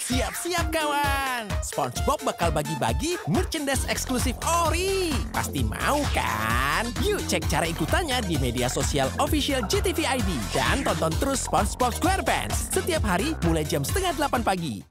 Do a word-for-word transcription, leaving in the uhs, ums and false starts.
Siap-siap kawan, SpongeBob bakal bagi-bagi merchandise eksklusif Ori. Pasti mau kan? Yuk cek cara ikutannya di media sosial official J T V I D. Dan tonton terus SpongeBob SquarePants setiap hari mulai jam setengah delapan pagi.